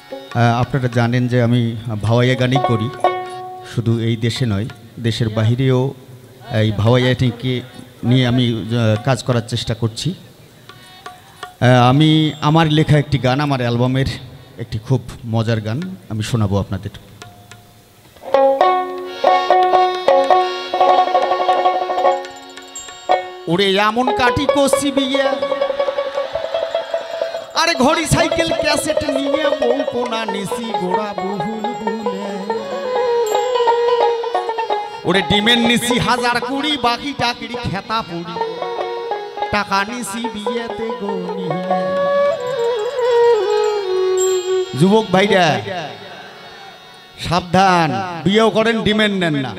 আপনারা জানেন যে আমি ভাওয়াইয়া গানই করি, শুধু এই দেশে নয়, দেশের বাহিরেও এই ভাওয়াইয়াটিকে নিয়ে আমি কাজ করার চেষ্টা করছি। আমি আমার লেখা একটি গান, আমার অ্যালবামের একটি খুব মজার গান আমি শোনাবো আপনাদের। ওরে এমন কাটি কষি বিয়ে, আরে ঘড়ি সাইকেল ক্যাসেট নিয়ে বউ কোনা নিসি গোড়া বহুল বুলে, ওরে ডিমের নিসি 1020 বাকি টাকিরি খেতা পুরি, টাকা নিসি বিয়েতে গনি। যুবক ভাইরা সাবধান, বিয়েও করেন ডিমের নেন না।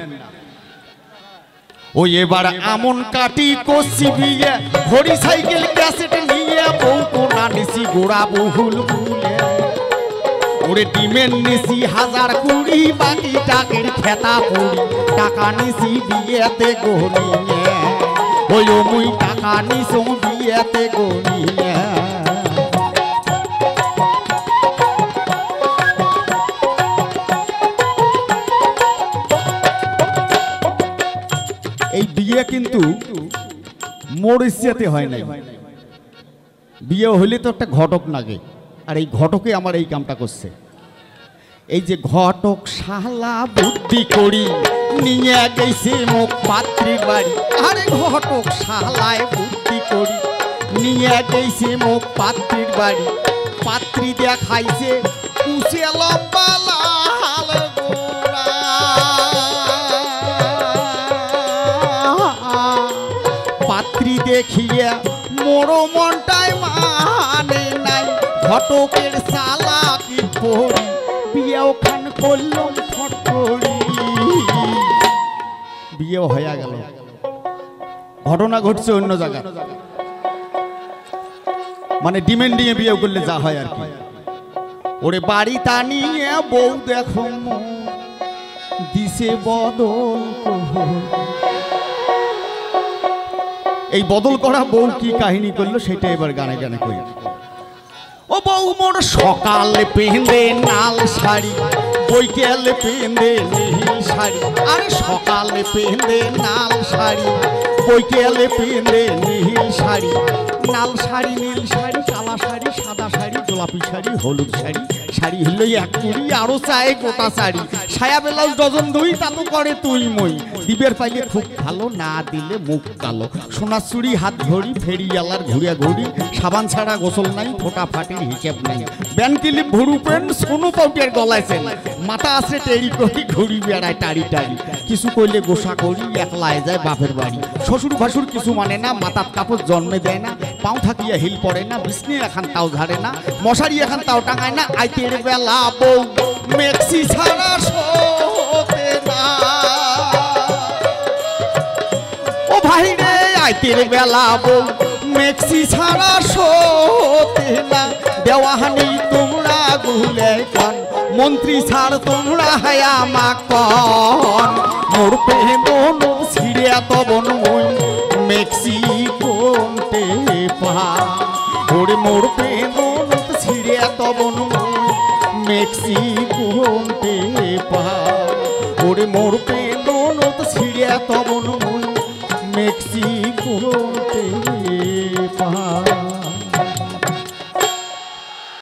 ওই এবার আমন কাটি কষি বিয়ে, ঘড়ি সাইকেল ক্যাসেট নিয়ে বউ কোনা নিসি গোড়া বহুল বুলে, ওরে ডিমের নিসি 1020 বাকি টাকের খেতা পুরি, টাকা নিসি বিয়েতে গনিয়ে, ওই মুই টাকা নিসো বিয়েতে গনিয়ে। এই বিয়ে কিন্তু মোর ইচ্ছাতে হয় নাই, বিয়ে হইলে তো একটা ঘটক লাগে, আর এই ঘটকে আমার এই কামটা করছে। এই যে ঘটক শালা বুদ্ধি করি নিয়ে গেছে মুখ পাত্রীর বাড়ি, আরে ঘটক শালায় বুদ্ধি করি নিয়ে গেছে মুখ পাত্রীর বাড়ি, পাত্রী দেখাইছে কুচে লম্বা লাল গোড়া, পাত্রী দেখিয়ে মোরো মনটাই মানে নাই, ঘটকের চালাকি করি বিয়েও খান করলাম ফট করি। বিয়েও হয়ে গেল, ঘটনা ঘটছে অন্য জায়গায়, মানে ডিমেন্ডিংয়ে বিয়ে করলে যা হয় আর কি। ওরে বাড়ি তা নিয়ে বউ দেখো দিছে বদল, এই বদল করা বউ কি কাহিনী করলো সেটা এবার গানে গানে কই। ও বউ মোর সকালে পেন্দে নাল শাড়ি, বৈকালে পেন্দে নীল শাড়ি, আরে সকালে পেন্দে নাল শাড়ি, বৈকালে পেন্দে নীল শাড়ি, নাল শাড়ি নীল শাড়ি কালা শাড়ি সাদা শাড়ি গোলাপি শাড়ি হলুদ শাড়ি, শাড়ি হলো 1 কুড়ি আরো চাই গোটা শাড়ি, সায়া ব্লাউজ ডজন 2 তা তো করে তুই মই, দিবের পাইলে খুব ভালো না দিলে মুখ কালো, সোনার চুড়ি হাত ঘড়ি ফেরিয়ালার ঘুরিয়া ঘড়ি, সাবান ছাড়া গোসল নাই ফোটা ফাটির হিসেব নাই, ব্যান ক্লিপ ভুরু পেন সোনু পাউটের গলায় চেন, মাথা আছে টেরি করি ঘুরি বেড়ায় টাড়ি টাড়ি, কিছু কইলে গোসা করি একলায় যায় বাপের বাড়ি, শ্বশুর ভাসুর কিছু মানে না, মাথার কাপড় জন্মে দেয় না, পাও থাকিয়া হিল পড়ে না, বিছনি এখন তাও ঝাড়ে না, মশারি এখন তাও টাঙায় না, আইতের বেলা বউ মেক্সি ছাড়া শোতে না, ও ভাই রে আইতের বেলা বউ মেক্সি ছাড়া শোতে না, দেওয়াহানি তোমরা গুলে কন, মন্ত্রী ছাড় তোমরা হায়া মাকন, মোর পেহন ছিড়ে তবন মই মেক্সি কোনতে পা, ওরে মোর পেহন ছিড়ে তবন মই মেক্সি কোনতে পা, ওরে মোর পেহন ছিড়ে তবন মই মেক্সি কোনতে পা।